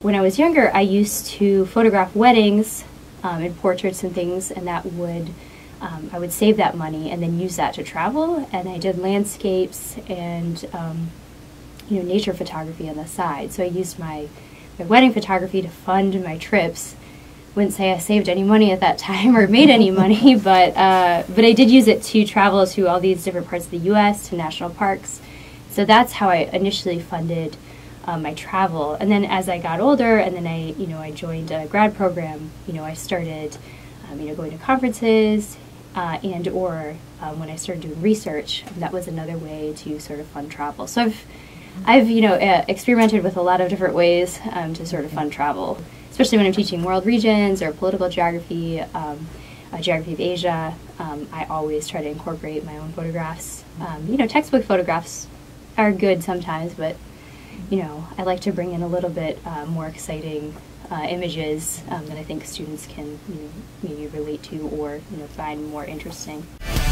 when I was younger, I used to photograph weddings and portraits and things, and that would I would save that money and then use that to travel. And I did landscapes and nature photography on the side. So I used my wedding photography to fund my trips. Wouldn't say I saved any money at that time or made any money, but I did use it to travel to all these different parts of the U.S., to national parks. So that's how I initially funded my travel. And then as I got older, and then I joined a grad program, I started going to conferences or when I started doing research, that was another way to sort of fund travel. So I've experimented with a lot of different ways to sort of fund travel, especially when I'm teaching world regions or political geography, geography of Asia. I always try to incorporate my own photographs. Textbook photographs are good sometimes, but I like to bring in a little bit more exciting images that I think students can maybe relate to or find more interesting.